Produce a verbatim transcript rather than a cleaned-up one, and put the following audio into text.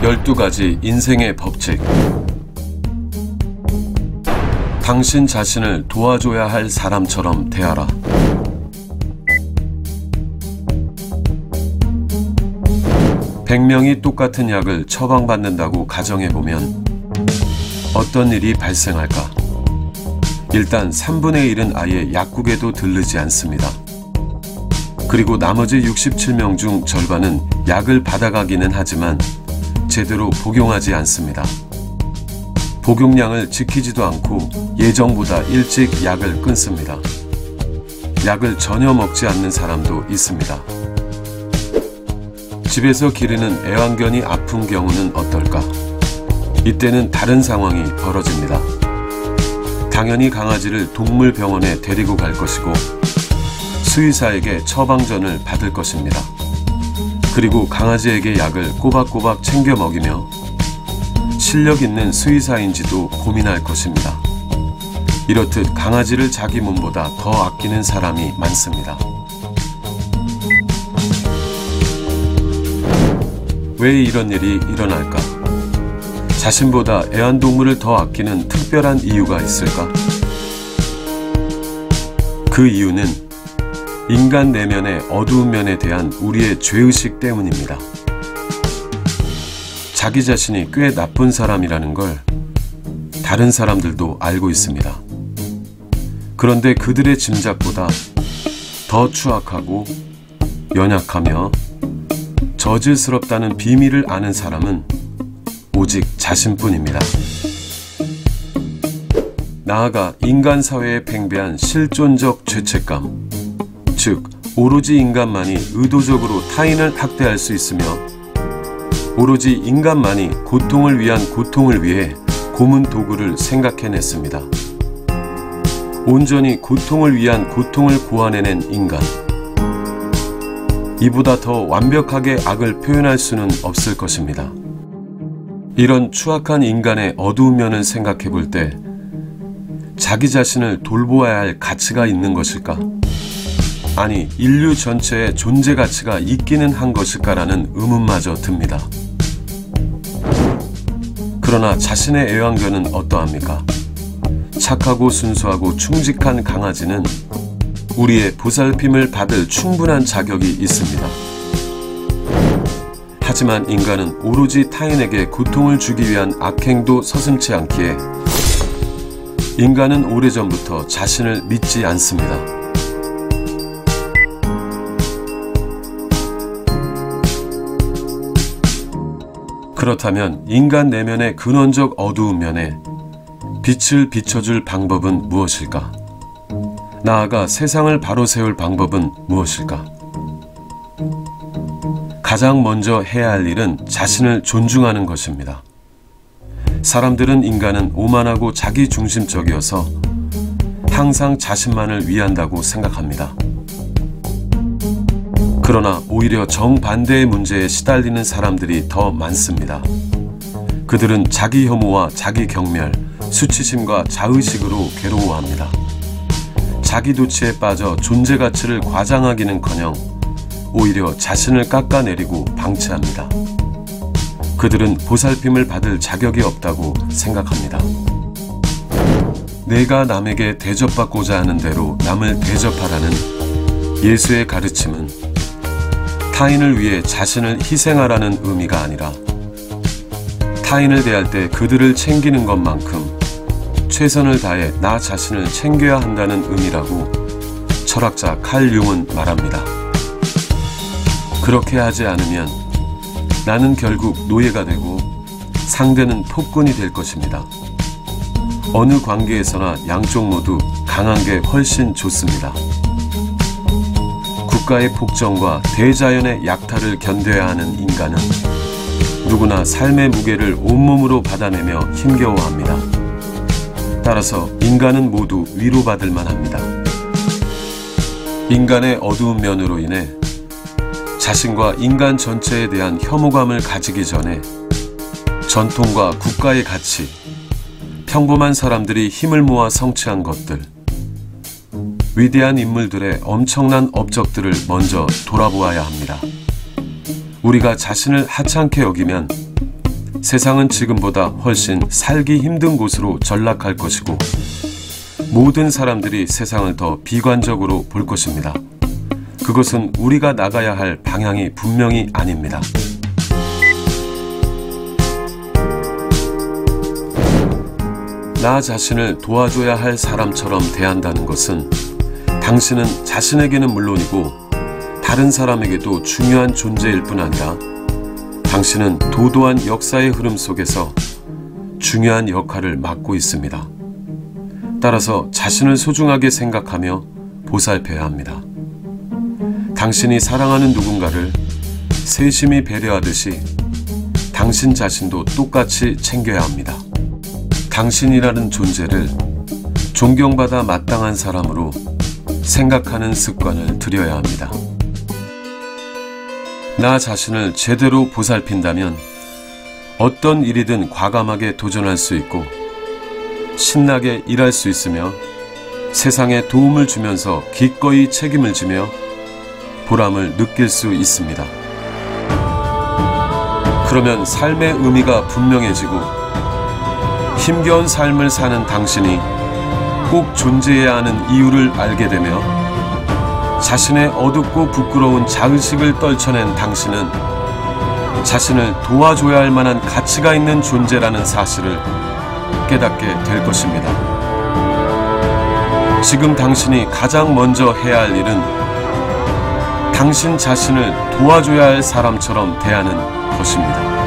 열두 가지 인생의 법칙. 당신 자신을 도와줘야 할 사람처럼 대하라. 백 명이 똑같은 약을 처방받는다고 가정해보면 어떤 일이 발생할까? 일단 삼분의 일은 아예 약국에도 들르지 않습니다. 그리고 나머지 육십칠 명 중 절반은 약을 받아가기는 하지만 제대로 복용하지 않습니다. 복용량을 지키지도 않고 예정보다 일찍 약을 끊습니다. 약을 전혀 먹지 않는 사람도 있습니다. 집에서 기르는 애완견이 아픈 경우는 어떨까? 이때는 다른 상황이 벌어집니다. 당연히 강아지를 동물병원에 데리고 갈 것이고 수의사에게 처방전을 받을 것입니다. 그리고 강아지에게 약을 꼬박꼬박 챙겨 먹이며 실력 있는 수의사인지도 고민할 것입니다. 이렇듯 강아지를 자기 몸보다 더 아끼는 사람이 많습니다. 왜 이런 일이 일어날까? 자신보다 애완동물을 더 아끼는 특별한 이유가 있을까? 그 이유는 인간 내면의 어두운 면에 대한 우리의 죄의식 때문입니다. 자기 자신이 꽤 나쁜 사람이라는 걸 다른 사람들도 알고 있습니다. 그런데 그들의 짐작보다 더 추악하고 연약하며 저질스럽다는 비밀을 아는 사람은 오직 자신뿐입니다. 나아가 인간 사회에 팽배한 실존적 죄책감, 즉 오로지 인간만이 의도적으로 타인을 학대할 수 있으며 오로지 인간만이 고통을 위한 고통을 위해 고문 도구를 생각해냈습니다. 온전히 고통을 위한 고통을 고안해낸 인간. 이보다 더 완벽하게 악을 표현할 수는 없을 것입니다. 이런 추악한 인간의 어두운 면을 생각해 볼 때 자기 자신을 돌보아야 할 가치가 있는 것일까? 아니, 인류 전체의 존재 가치가 있기는 한 것일까라는 의문마저 듭니다. 그러나 자신의 애완견은 어떠합니까? 착하고 순수하고 충직한 강아지는 우리의 보살핌을 받을 충분한 자격이 있습니다. 하지만 인간은 오로지 타인에게 고통을 주기 위한 악행도 서슴지 않기에 인간은 오래전부터 자신을 믿지 않습니다. 그렇다면 인간 내면의 근원적 어두운 면에 빛을 비춰줄 방법은 무엇일까? 나아가 세상을 바로 세울 방법은 무엇일까? 가장 먼저 해야 할 일은 자신을 존중하는 것입니다. 사람들은 인간은 오만하고 자기중심적이어서 항상 자신만을 위한다고 생각합니다. 그러나 오히려 정반대의 문제에 시달리는 사람들이 더 많습니다. 그들은 자기 혐오와 자기 경멸, 수치심과 자의식으로 괴로워합니다. 자기 도취에 빠져 존재 가치를 과장하기는커녕 오히려 자신을 깎아내리고 방치합니다. 그들은 보살핌을 받을 자격이 없다고 생각합니다. 내가 남에게 대접받고자 하는 대로 남을 대접하라는 예수의 가르침은 타인을 위해 자신을 희생하라는 의미가 아니라 타인을 대할 때 그들을 챙기는 것만큼 최선을 다해 나 자신을 챙겨야 한다는 의미라고 철학자 칼 융은 말합니다. 그렇게 하지 않으면 나는 결국 노예가 되고 상대는 폭군이 될 것입니다. 어느 관계에서나 양쪽 모두 강한 게 훨씬 좋습니다. 국가의 폭정과 대자연의 약탈을 견뎌야 하는 인간은 누구나 삶의 무게를 온몸으로 받아내며 힘겨워합니다. 따라서 인간은 모두 위로받을 만합니다. 인간의 어두운 면으로 인해 자신과 인간 전체에 대한 혐오감을 가지기 전에 전통과 국가의 가치, 평범한 사람들이 힘을 모아 성취한 것들, 위대한 인물들의 엄청난 업적들을 먼저 돌아보아야 합니다. 우리가 자신을 하찮게 여기면 세상은 지금보다 훨씬 살기 힘든 곳으로 전락할 것이고 모든 사람들이 세상을 더 비관적으로 볼 것입니다. 그것은 우리가 나가야 할 방향이 분명히 아닙니다. 나 자신을 도와줘야 할 사람처럼 대한다는 것은 당신은 자신에게는 물론이고 다른 사람에게도 중요한 존재일 뿐 아니라 당신은 도도한 역사의 흐름 속에서 중요한 역할을 맡고 있습니다. 따라서 자신을 소중하게 생각하며 보살펴야 합니다. 당신이 사랑하는 누군가를 세심히 배려하듯이 당신 자신도 똑같이 챙겨야 합니다. 당신이라는 존재를 존경받아 마땅한 사람으로 생각하는 습관을 들여야 합니다. 나 자신을 제대로 보살핀다면 어떤 일이든 과감하게 도전할 수 있고 신나게 일할 수 있으며 세상에 도움을 주면서 기꺼이 책임을 지며 보람을 느낄 수 있습니다. 그러면 삶의 의미가 분명해지고 힘겨운 삶을 사는 당신이 꼭 존재해야 하는 이유를 알게 되며 자신의 어둡고 부끄러운 자의식을 떨쳐낸 당신은 자신을 도와줘야 할 만한 가치가 있는 존재라는 사실을 깨닫게 될 것입니다. 지금 당신이 가장 먼저 해야 할 일은 당신 자신을 도와줘야 할 사람처럼 대하는 것입니다.